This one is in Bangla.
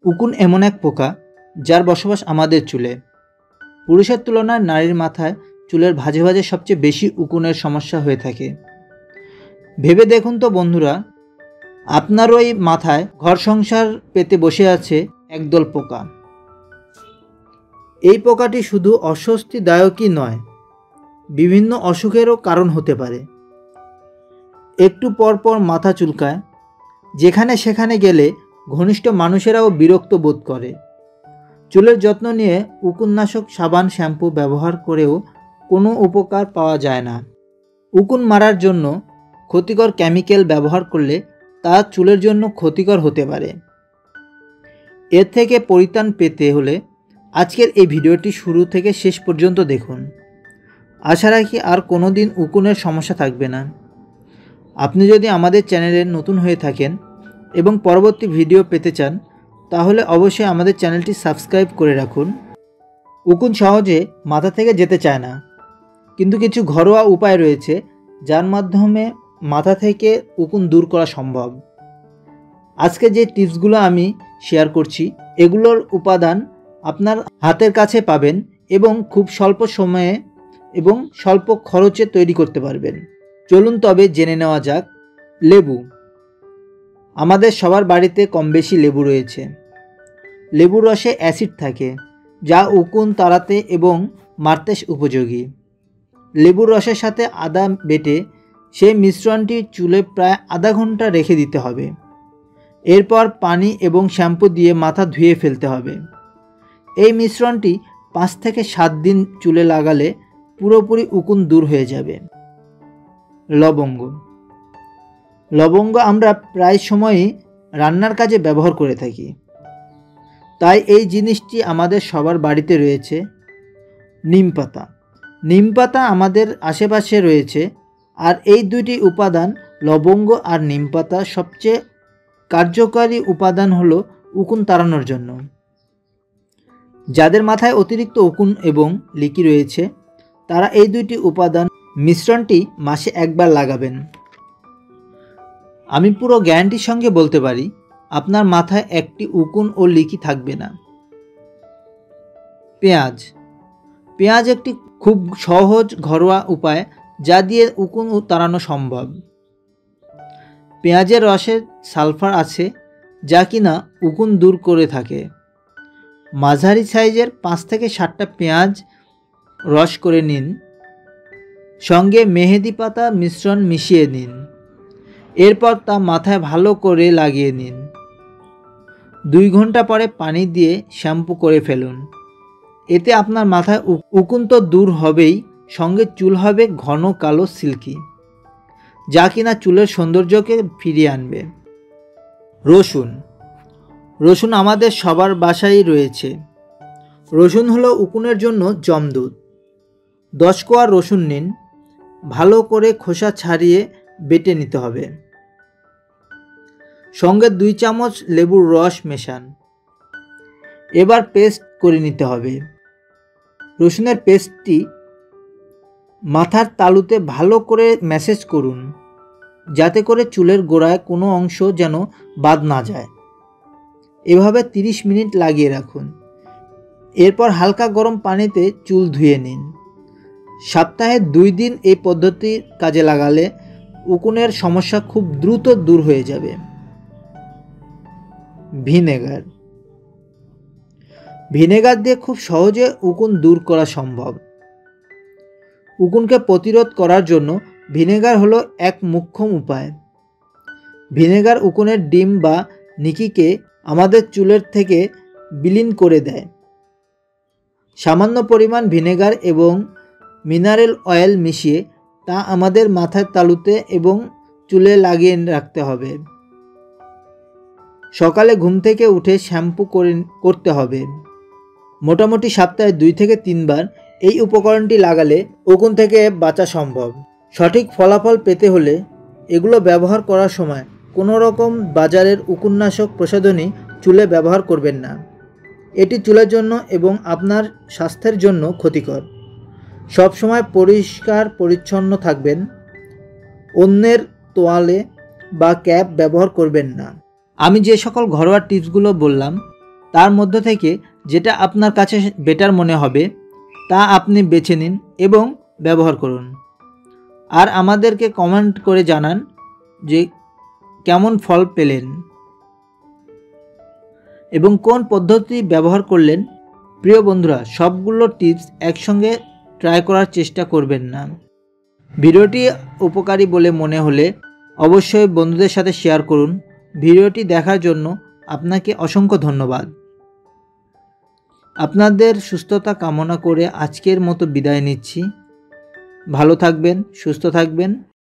উকুন এমন এক পোকা যার বসবাস আমাদের চুলে। পুরুষের তুলনায় নারীর মাথায় চুলের ভাঁজে ভাঁজে সবচেয়ে বেশি উকুনের সমস্যা হয়ে থাকে। ভেবে দেখুন তো বন্ধুরা, আপনারই মাথায় ঘর সংসার পেতে বসে আছে একদল পোকা। এই পোকাটি শুধু অস্বস্তিদায়কই নয়, বিভিন্ন অসুখেরও কারণ হতে পারে। একটু পর পর মাথা চুলকায়, যেখানে সেখানে গেলে ঘনিষ্ঠ মানুষেরাও বিরক্ত বোধ করে। চুলের যত্ন নিয়ে উকুননাশক সাবান শ্যাম্পু ব্যবহার করেও কোনো উপকার পাওয়া যায় না। উকুন মারার জন্য ক্ষতিকর কেমিক্যাল ব্যবহার করলে তা চুলের জন্য ক্ষতিকর হতে পারে। এর থেকে পরিত্রাণ পেতে হলে আজকের এই ভিডিওটি শুরু থেকে শেষ পর্যন্ত দেখুন। আশা রাখি আর কোনো দিন উকুনের সমস্যা থাকবে না। আপনি যদি আমাদের চ্যানেলে নতুন হয়ে থাকেন এবং পরবর্তী ভিডিও পেতে চান, তাহলে অবশ্যই আমাদের চ্যানেলটি সাবস্ক্রাইব করে রাখুন। উকুন সহজে মাথা থেকে যেতে চায় না, কিন্তু কিছু ঘরোয়া উপায় রয়েছে যার মাধ্যমে মাথা থেকে উকুন দূর করা সম্ভব। আজকে যে টিপসগুলো আমি শেয়ার করছি, এগুলোর উপাদান আপনার হাতের কাছে পাবেন এবং খুব স্বল্প সময়ে এবং স্বল্প খরচে তৈরি করতে পারবেন। চলুন তবে জেনে নেওয়া যাক। লেবু। আমাদের সবার বাড়িতে কম বেশি লেবু রয়েছে। লেবুর রসে অ্যাসিড থাকে যা উকুন তাড়াতে এবং মারতে উপযোগী। লেবুর রসের সাথে আদা বেটে সেই মিশ্রণটি চুলে প্রায় আধা ঘন্টা রেখে দিতে হবে। এরপর পানি এবং শ্যাম্পু দিয়ে মাথা ধুয়ে ফেলতে হবে। এই মিশ্রণটি 5 থেকে 7 দিন চুলে লাগালে পুরোপুরি উকুন দূর হয়ে যাবে। লবঙ্গ। লবঙ্গ আমরা প্রায় সময়ই রান্নার কাজে ব্যবহার করে থাকি, তাই এই জিনিসটি আমাদের সবার বাড়িতে রয়েছে। নিম পাতা। নিম পাতা আমাদের আশেপাশে রয়েছে, আর এই দুটি উপাদান, লবঙ্গ আর নিম পাতা, সবচেয়ে কার্যকারী উপাদান হলো উকুন তাড়ানোর জন্য। যাদের মাথায় অতিরিক্ত উকুন এবং লিকি রয়েছে, তারা এই দুটি উপাদান মিশ্রণটি মাসে একবার লাগাবেন। আমি পুরো গ্যারান্টির সঙ্গে বলতে পারি, আপনার মাথায় একটি উকুন ও লিকি থাকবে না। পেঁয়াজ। পেঁয়াজ একটি খুব সহজ ঘরোয়া উপায় যা দিয়ে উকুন তাড়ানো সম্ভব। পেঁয়াজের রসে সালফার আছে যা কিনা উকুন দূর করে থাকে। মাঝারি সাইজের 5 থেকে 7টা পেঁয়াজ রস করে নিন, সঙ্গে মেহেদি পাতা মিশ্রণ মিশিয়ে নিন। এরপর তা মাথায় ভালো করে লাগিয়ে নিন। 2 ঘন্টা পরে পানি দিয়ে শ্যাম্পু করে ফেলুন। এতে আপনার মাথায় উকুন তো দূর হবেই, সঙ্গে চুল হবে ঘন কালো সিল্কি, যা কিনা চুলের সৌন্দর্যকে ফিরিয়ে আনবে। রসুন। রসুন আমাদের সবার বাসায় রয়েছে। রসুন হলো উকুনের জন্য জমদূত। 10 কোয়া রসুন নিন, ভালো করে খোসা ছাড়িয়ে বেটে নিতে হবে। সঙ্গে 2 চামচ লেবুর রস মেশান। এবার পেস্ট করে নিতে হবে। রসুনের পেস্টটি মাথার তালুতে ভালো করে ম্যাসেজ করুন, যাতে করে চুলের গোড়ায় কোনো অংশ যেন বাদ না যায়। এভাবে 30 মিনিট লাগিয়ে রাখুন। এরপর হালকা গরম পানিতে চুল ধুয়ে নিন। সপ্তাহে 2 দিন এই পদ্ধতি কাজে লাগালে উকুনের সমস্যা খুব দ্রুত দূর হয়ে যাবে। ভিনেগার। ভিনেগার দিয়ে খুব সহজে উকুন দূর করা সম্ভব। উকুনকে প্রতিরোধ করার জন্য ভিনেগার হলো এক মোক্ষম উপায়। ভিনেগার উকুনের ডিম বা নিকিকে আমাদের চুলের থেকে বিলীন করে দেয়। সামান্য পরিমাণ ভিনেগার এবং মিনারেল অয়েল মিশিয়ে তা আমাদের মাথার তালুতে এবং চুলে লাগিয়ে রাখতে হবে। সকালে ঘুম থেকে উঠে শ্যাম্পু করতে হবে। মোটামুটি সপ্তাহে 2 থেকে 3 বার এই উপকরণটি লাগালে উকুন থেকে বাঁচা সম্ভব। সঠিক ফলাফল পেতে হলে এগুলো ব্যবহার করার সময় কোনো রকম বাজারের উকুননাশক প্রসাধনী চুলে ব্যবহার করবেন না। এটি চুলের জন্য এবং আপনার স্বাস্থ্যের জন্য ক্ষতিকর। সবসময় পরিষ্কার পরিচ্ছন্ন থাকবেন। অন্যের তোয়ালে বা ক্যাপ ব্যবহার করবেন না। আমি যে সকল ঘরোয়া টিপসগুলো বললাম, তার মধ্য থেকে যেটা আপনার কাছে বেটার মনে হবে তা আপনি বেছে নিন এবং ব্যবহার করুন। আর আমাদেরকে কমেন্ট করে জানান যে কেমন ফল পেলেন এবং কোন পদ্ধতি ব্যবহার করলেন। প্রিয় বন্ধুরা, সবগুলো টিপস একসঙ্গে ট্রাই করার চেষ্টা করবেন না। ভিডিওটি উপকারী বলে মনে হলে অবশ্যই বন্ধুদের সাথে শেয়ার করুন। ভিডিওটি দেখার জন্য আপনাকে অসংখ্য ধন্যবাদ। আপনাদের সুস্থতা কামনা করে আজকের মতো বিদায় নিচ্ছি। ভালো থাকবেন, সুস্থ থাকবেন।